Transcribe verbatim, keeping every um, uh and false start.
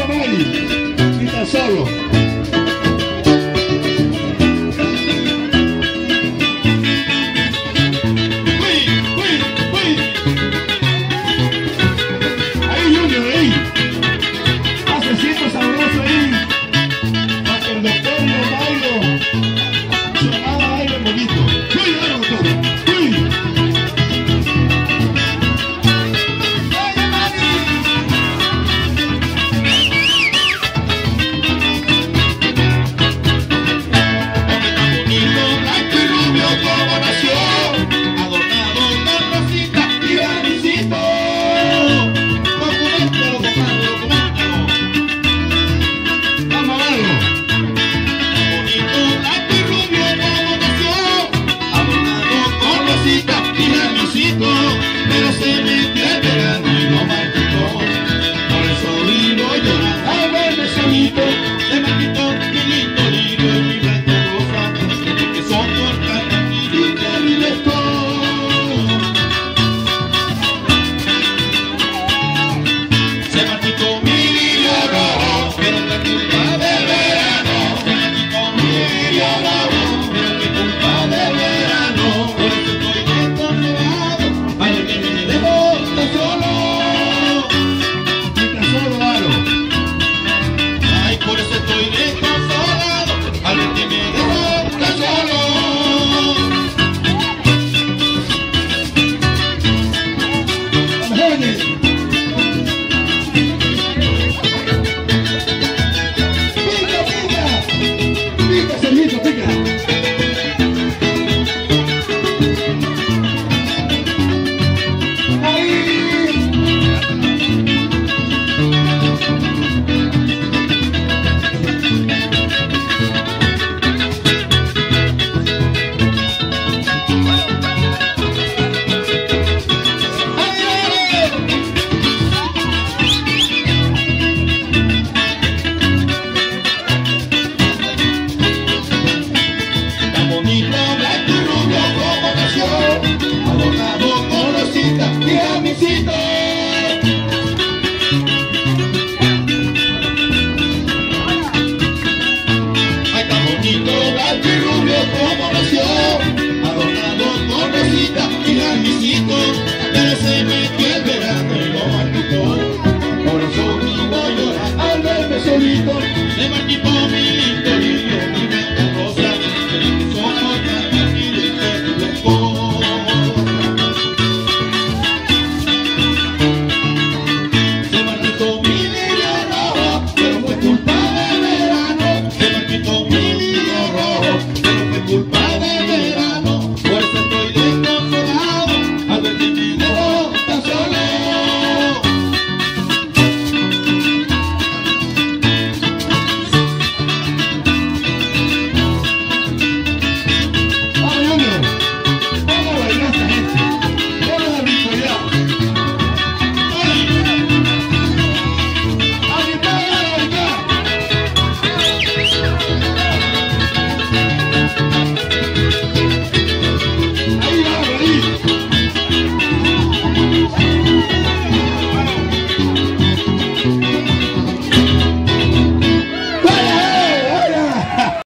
Mari, quita solo. Pero se metió el verano y no marchitó. Por eso vivo llorando al verme solito. Se marchitó mi lindo lirio y mi blanco rosa, que soportan mi lindo lindo. Se marchitó mi lirio rojo, pero no es culpa del verano. Se marchitó mi lirio rojo, pero no es culpa del verano. Por eso estoy desconsolado. Vale que me debo tan solo. Quita solo, Aro. Ay, por eso estoy desconsolado. Vale que me debo tan solo. Jóvenes. Pica, pica. Pica, Servito, pica. Pero se metió el verano y lo marchitó. Por eso vivo llorando al verme solito. Se marchitó mi